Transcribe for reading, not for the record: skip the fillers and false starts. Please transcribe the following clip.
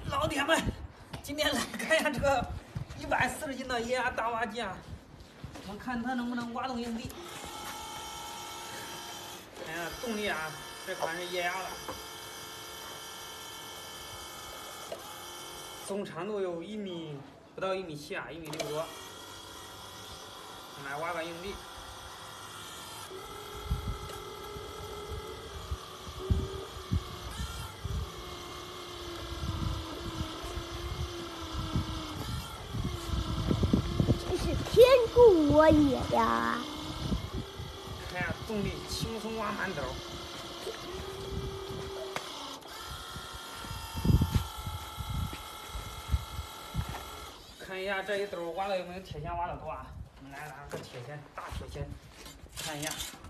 老铁们，今天来看一下这个140斤的液压大挖机啊，我们看它能不能挖动硬币。看一下动力啊，这款是液压的，总长度有1米不到1.7米啊，1.6米多。我们来挖个硬币。 天助我也呀！ 看下动力，轻松挖满斗。看一下这一斗挖的有没有铁锨挖的多啊？我们来拿个铁锨，大铁锨，看一下。